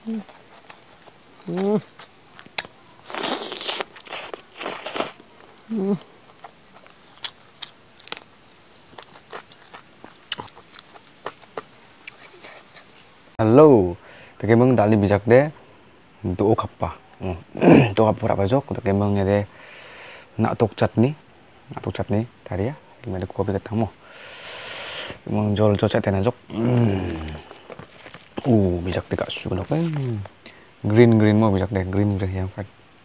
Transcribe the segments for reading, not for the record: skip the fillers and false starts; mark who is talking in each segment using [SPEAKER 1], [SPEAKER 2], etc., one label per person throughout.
[SPEAKER 1] Hmm. Hmm. Hello, tôi mừng đã đi bijak deh, tuh kappa, tuh kappa berapa jok, tôi mừng ya deh, nak tuk chutney, tadi ya, gimana kopi ketemu, mừng jol jol chat na jok, bijak deh kak suka dok, green green mau bijak deh, green green yang kan,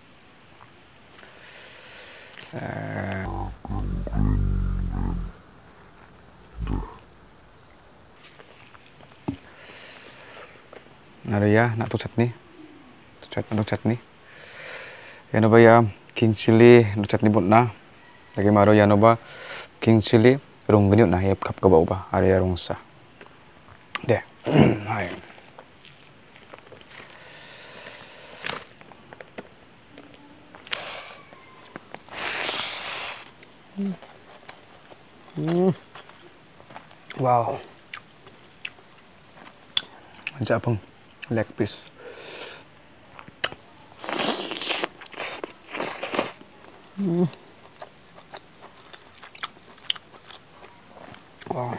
[SPEAKER 1] ada ya, nak tuk chutney, ya noba ya, king chili, tuk chutney buat na, lagi maru ya noba, king chili, rong geniut na ya kap kebau ba, ada ya rong sa, deh, hai. Wow, Japang leg piece. Wow.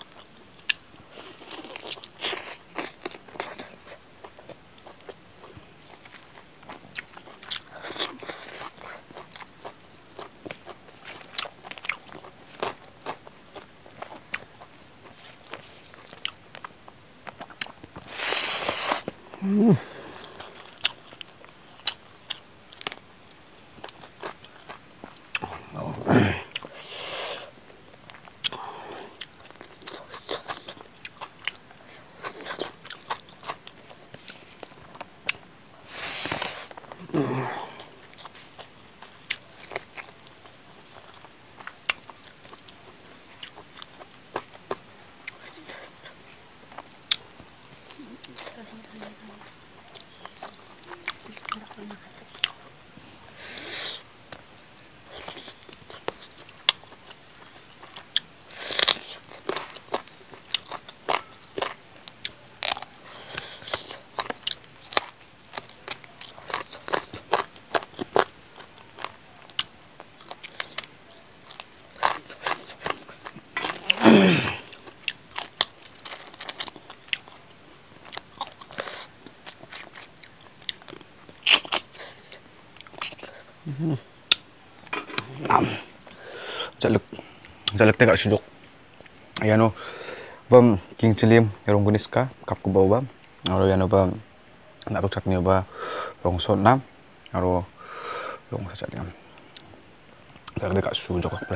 [SPEAKER 1] Nam, jaluk tega sujuk. Ayano, bam king chilim rong gunis ka kap ke bawah bam. Aro yano bam nak tuk chutney ba rong sot nam. Aro rong sa chutney nam. Jaluk tega sujuk lah.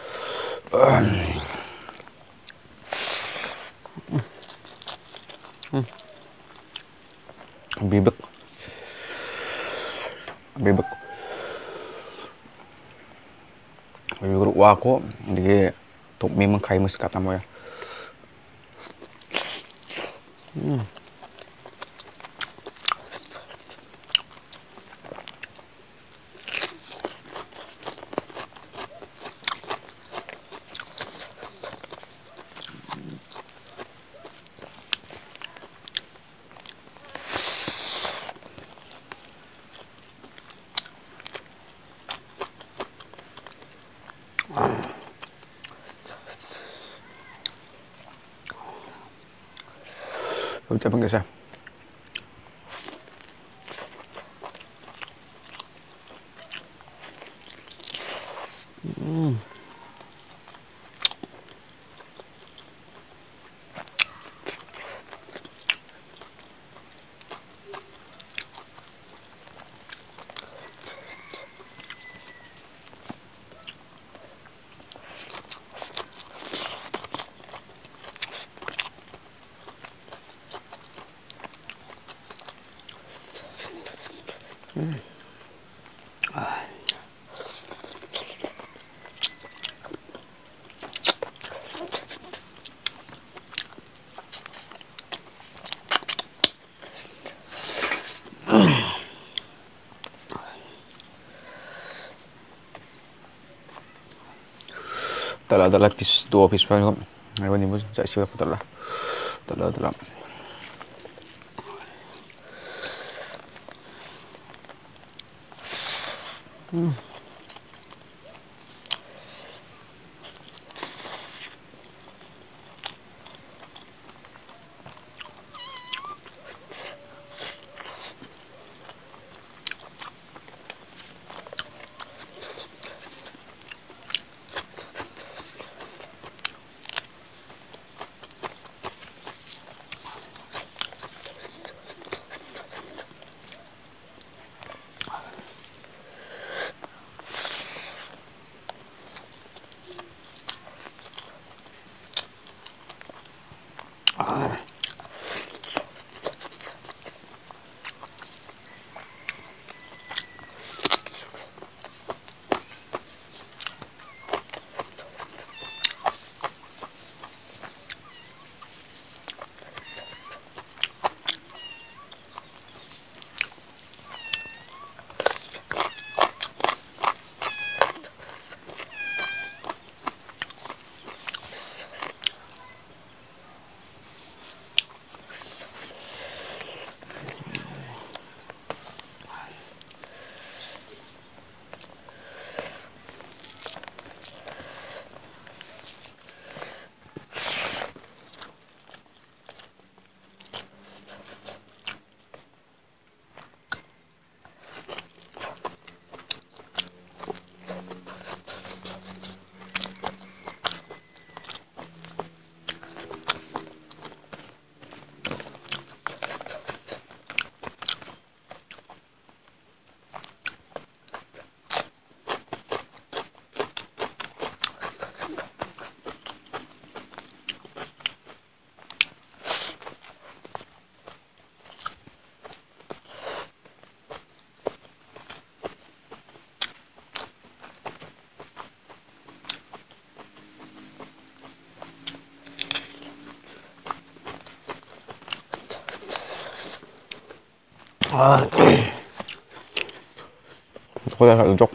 [SPEAKER 1] Bibek. Bibek wako di tok memang kai mes kata mo ya. Ucapan guys ya. Dala-dala piece, 2 piece pa ko. Ngayon ni mo sa siya pa dala. Dala-dala. Ko ra sa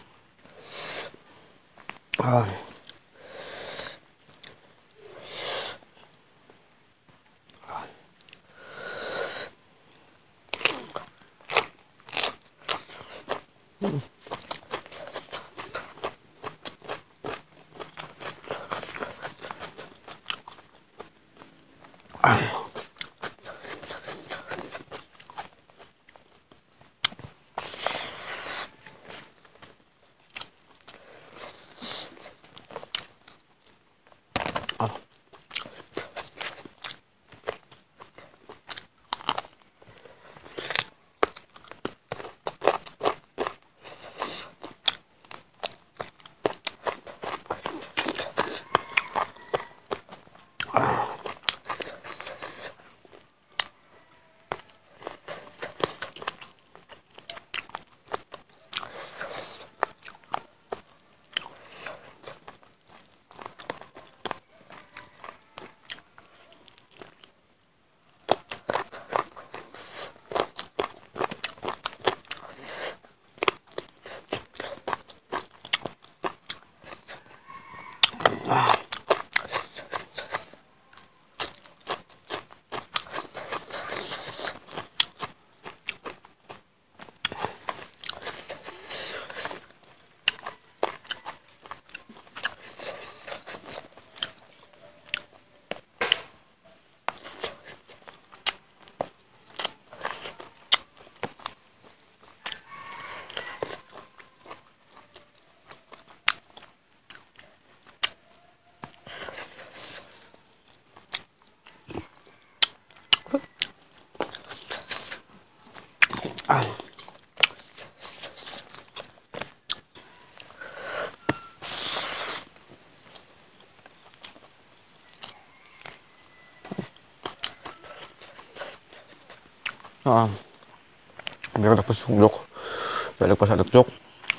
[SPEAKER 1] Biar dapat sunduk. Balik pas ada jok.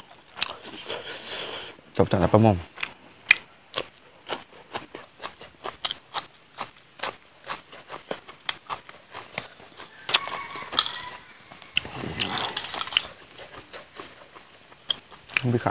[SPEAKER 1] Dapat apa mom? Bisa.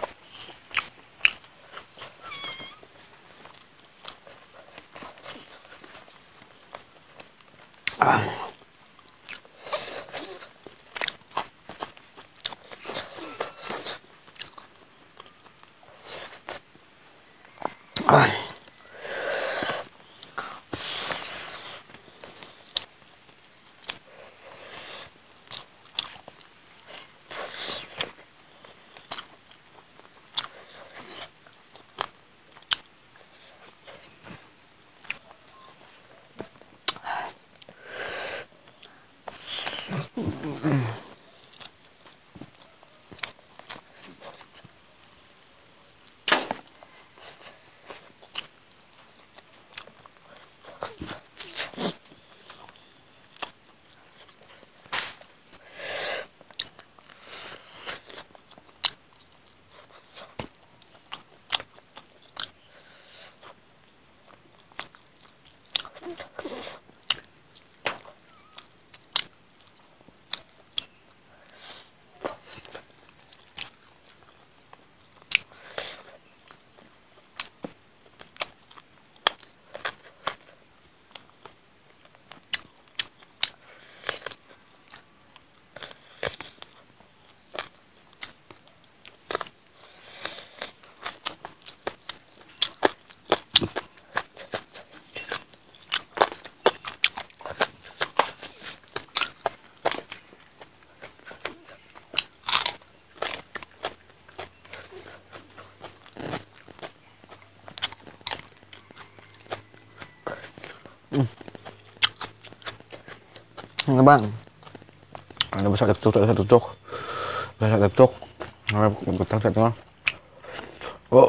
[SPEAKER 1] Các bạn, nó bisa tutup, bisa tutup, kita tutup. Oh,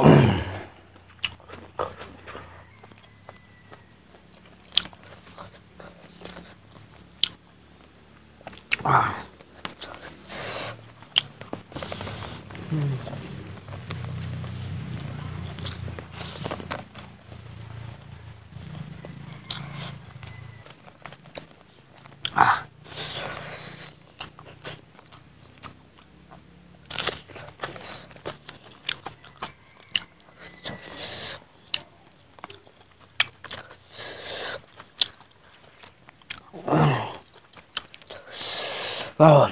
[SPEAKER 1] wow.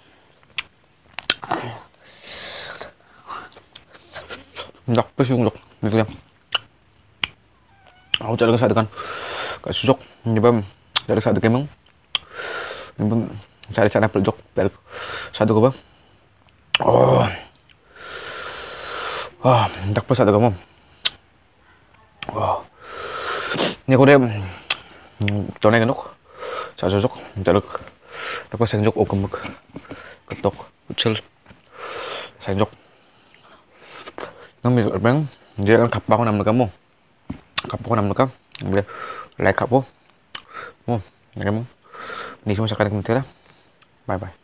[SPEAKER 1] Dok, pusing dok, gitu ya. Aku cari saat kan, gak susuk, nyoba cari saat kemang, nyoba cari cara peluk dari satu ke bang. Oh, dok plus satu kamu. Oh, ini aku deh, chỗ này cái nút, sao susuk, cari dok plus sang juk, oke muk, ketok, kecil, sang juk. Nó mình bánh, giờ ăn cặp bao nhiêu năm được không? Cặp bao nhiêu năm được không? Lại cặp vô, không? Này cái món, đi xuống sạc cái này thế đó. Bye bye.